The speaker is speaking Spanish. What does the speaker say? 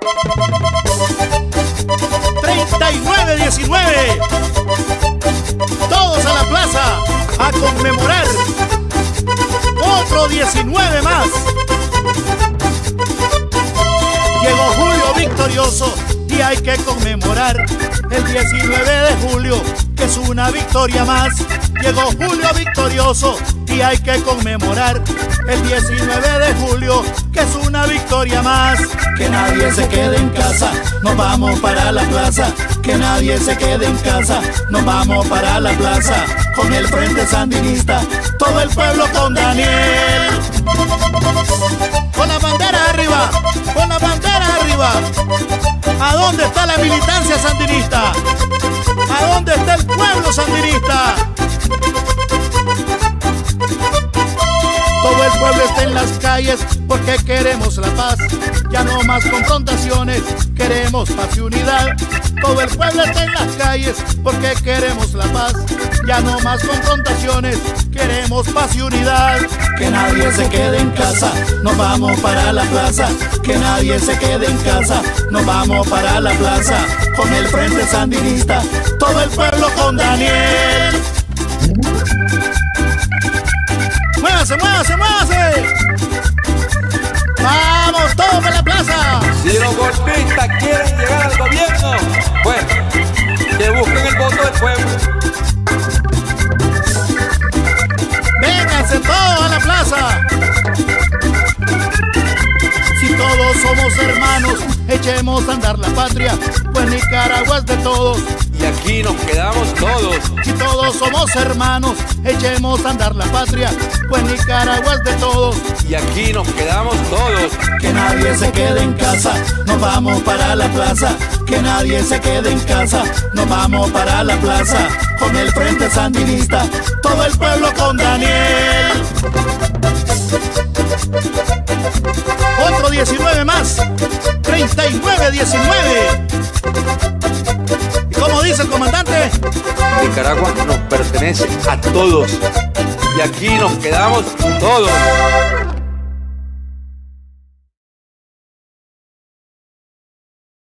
39-19. Todos a la plaza a conmemorar. Otro 19 más. Llegó Julio victorioso y hay que conmemorar el 19 de julio, que es una victoria más. Llegó Julio victorioso y hay que conmemorar el 19 de julio, que es una victoria más. Que nadie se quede en casa, nos vamos para la plaza. Que nadie se quede en casa, nos vamos para la plaza. Con el Frente Sandinista, todo el pueblo con Daniel. Con la bandera arriba, con la bandera arriba. ¿A dónde está la militancia sandinista? ¿A dónde está el pueblo sandinista? Todo el pueblo está en las calles porque queremos la paz. Ya no más confrontaciones, queremos paz y unidad. Todo el pueblo está en las calles porque queremos la paz. Ya no más confrontaciones, queremos paz y unidad. Que nadie se quede en casa, nos vamos para la plaza. Que nadie se quede en casa, nos vamos para la plaza. Con el Frente Sandinista, todo el pueblo con Daniel. ¡Muévase, muévase, muévase! ¡Vamos todos para la plaza! Si los golpistas quieren llegar al gobierno, bueno, que busquen el voto del pueblo. ¡Vénganse todos a la plaza! Si todos somos hermanos, echemos a andar la patria, pues Nicaragua es de todos. Y aquí nos quedamos todos. Si todos somos hermanos, echemos a andar la patria, pues Nicaragua es de todos. Y aquí nos quedamos todos. Que nadie se quede en casa, nos vamos para la plaza. Que nadie se quede en casa, nos vamos para la plaza. Con el Frente Sandinista, todo el pueblo con Daniel. Otro 19 más, 39-19. ¿Y cómo dice el comandante? Nicaragua nos pertenece a todos. Y aquí nos quedamos todos.